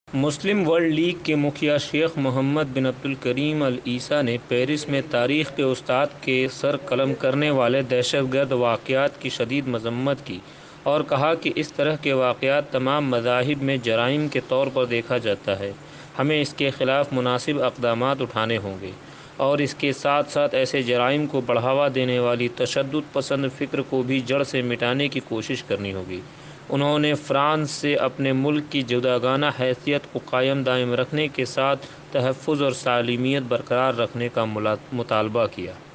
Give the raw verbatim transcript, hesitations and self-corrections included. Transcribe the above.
मुस्लिम world league के मुखिया शेख मोहम्मद बिन अब्दुल करीम अल ईसा ने पेरिस में तारीख़ के उस्ताद के सर कलम करने वाले दहशतगर्द वाक़यात की शदीद मज़म्मत की और कहा कि इस तरह के वाक़यात तमाम मज़ाहिब में जराइम के तौर पर देखा जाता है। हमें इसके ख़िलाफ़ मुनासिब इक़दामात उठाने होंगे और इसके साथ साथ ऐसे जराइम को बढ़ावा देने वाली तशद्दुद पसंद फ़िक्र को भी जड़ से मिटाने की कोशिश करनी होगी। उन्होंने फ़्रांस से अपने मुल्क की जुदागाना हैसियत को कायम दायम रखने के साथ तहफ़्फ़ुज़ और सालिमियत बरकरार रखने का मुतालबा किया।